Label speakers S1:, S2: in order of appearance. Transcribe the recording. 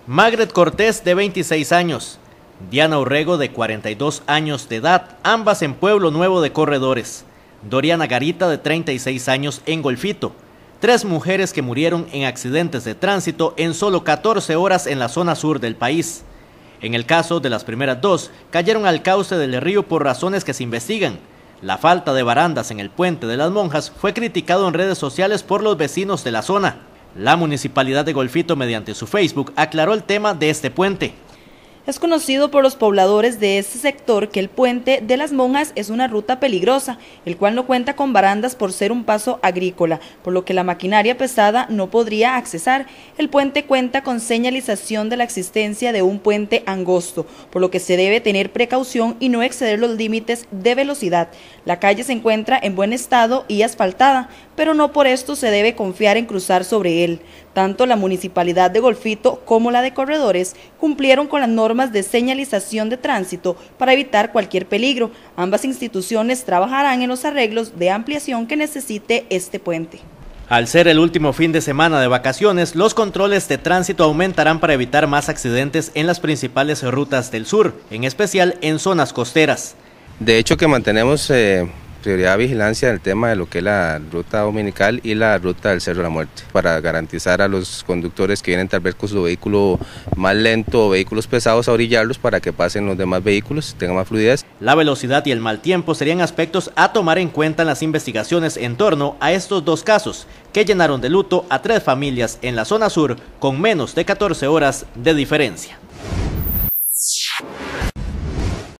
S1: Magret Cortés, de 26 años. Diana Urrego, de 42 años de edad, ambas en Pueblo Nuevo de Corredores. Doriana Garita, de 36 años, en Golfito. 3 mujeres que murieron en accidentes de tránsito en solo 14 horas en la zona sur del país. En el caso de las primeras 2, cayeron al cauce del río por razones que se investigan. La falta de barandas en el puente de las Monjas fue criticado en redes sociales por los vecinos de la zona. La municipalidad de Golfito, mediante su Facebook, aclaró el tema de este puente.
S2: Es conocido por los pobladores de este sector que el puente de las Monjas es una ruta peligrosa, el cual no cuenta con barandas por ser un paso agrícola, por lo que la maquinaria pesada no podría accesar. El puente cuenta con señalización de la existencia de un puente angosto, por lo que se debe tener precaución y no exceder los límites de velocidad. La calle se encuentra en buen estado y asfaltada, pero no por esto se debe confiar en cruzar sobre él. Tanto la municipalidad de Golfito como la de Corredores cumplieron con las normas de señalización de tránsito para evitar cualquier peligro. Ambas instituciones trabajarán en los arreglos de ampliación que necesite este puente.
S1: Al ser el último fin de semana de vacaciones, los controles de tránsito aumentarán para evitar más accidentes en las principales rutas del sur, en especial en zonas costeras.
S3: De hecho, que mantenemos prioridad de vigilancia del tema de lo que es la ruta dominical y la ruta del Cerro de la Muerte, para garantizar a los conductores que vienen tal vez con su vehículo más lento o vehículos pesados a orillarlos para que pasen los demás vehículos, tengan más fluidez.
S1: La velocidad y el mal tiempo serían aspectos a tomar en cuenta en las investigaciones en torno a estos 2 casos, que llenaron de luto a 3 familias en la zona sur con menos de 14 horas de diferencia.